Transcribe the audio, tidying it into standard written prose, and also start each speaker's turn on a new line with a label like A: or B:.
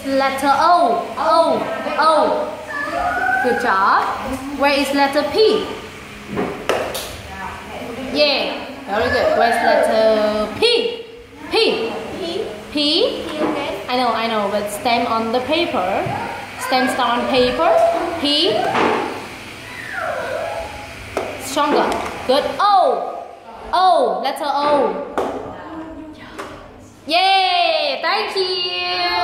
A: letter O? O. O. Good job. Where is letter P? Yeah. Very good. Where's letter P? P. P. I know, but stamp on the paper. Stamp star on paper. P. Stronger. Good. O. O. Letter O. Yay! Thank you.